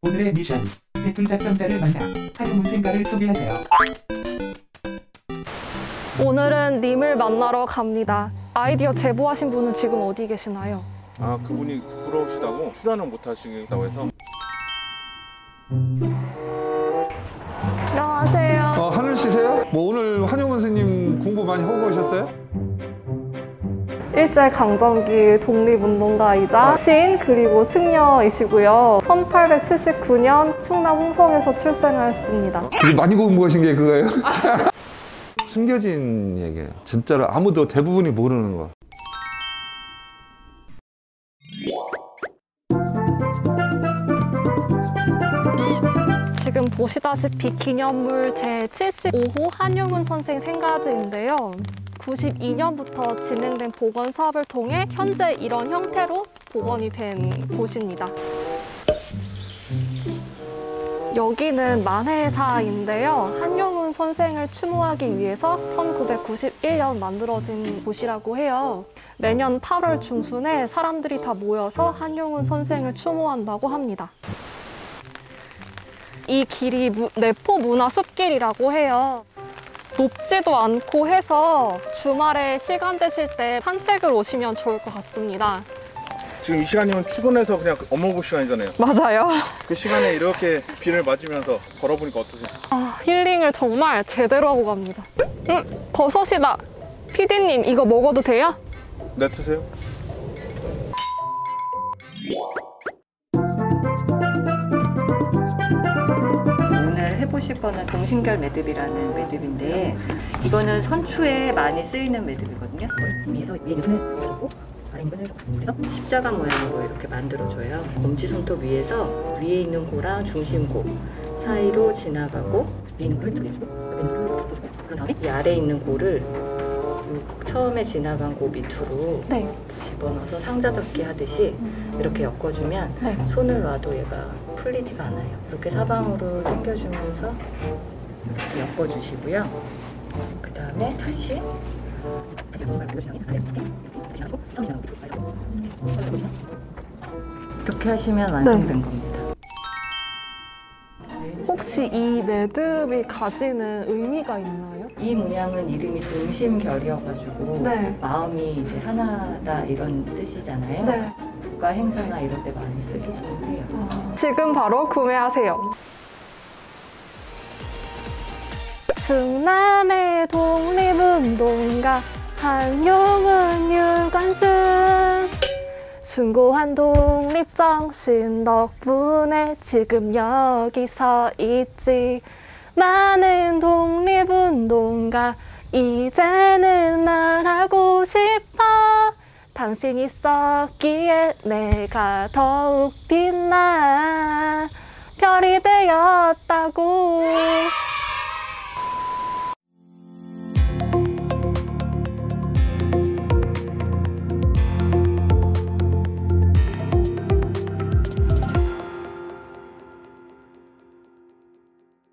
오늘의 미션, 댓글 작성자를 만나 한용운 생가를 소개하세요. 오늘은 님을 만나러 갑니다. 아이디어 제보하신 분은 지금 어디 계시나요? 아, 그분이 부끄러우시다고 출연을 못 하시겠다고 해서. 안녕하세요. 하늘 씨세요? 뭐 오늘 한용운 선생님 공부 많이 하고 오셨어요? 일제강점기 독립운동가이자 시인 그리고 승려이시고요. 1879년 충남 홍성에서 출생하였습니다. 되게 많이 공부하신 게 그거예요? 숨겨진 얘기예요. 진짜로 아무도 대부분이 모르는 거. 지금 보시다시피 기념물 제75호 한용운 선생 생가지인데요. 92년부터 진행된 복원 사업을 통해 현재 이런 형태로 복원이 된 곳입니다. 여기는 만회사인데요. 한용운 선생을 추모하기 위해서 1991년 만들어진 곳이라고 해요. 매년 8월 중순에 사람들이 다 모여서 한용운 선생을 추모한다고 합니다. 이 길이 내포문화숲길이라고 해요. 높지도 않고 해서 주말에 시간 되실 때 산책을 오시면 좋을 것 같습니다. 지금 이 시간이면 출근해서 그냥 업무 시간이잖아요. 맞아요. 그 시간에 이렇게 비를 맞으면서 걸어보니까 어떠세요? 힐링을 정말 제대로 하고 갑니다. 버섯이다. PD님, 이거 먹어도 돼요? 네, 드세요. 오늘 해보실 거는 동심결 매듭이라는 매듭인데, 이거는 선추에 많이 쓰이는 매듭이거든요. 위에서 위에 손을 잡고 아래 손을 그래서 십자가 모양으로 이렇게 만들어줘요. 엄지 손톱 위에서 위에 있는 고랑 중심고 사이로 지나가고 위에 있는 고를 돌려주고 옆에 있는 고를 돌려주고 그런 다음에 이 아래에 있는 고를 처음에 지나간 고 밑으로 집어넣어서 상자 접기 하듯이 이렇게 엮어주면 손을 놔도 얘가 풀리지가 않아요. 이렇게 사방으로 당겨주면서 이렇게 엮어주시고요. 그 다음에 다시 이렇게 하시면 완성된 겁니다. 혹시 이 매듭이 가지는 의미가 있나요? 이 문양은 이름이 동심결이어가지고 마음이 이제 하나다 이런 뜻이잖아요. 국가 행사나 이럴 때 많이 쓰기도 해요. 지금 바로 구매하세요. 충남의 독립운동가 한용운 유관순, 숭고한 독립정신 덕분에 지금 여기 서 있지. 많은 독립운동가 이제는 말하고 싶어. 당신이 있었기에 내가 더욱 빛나 별이 되었다고.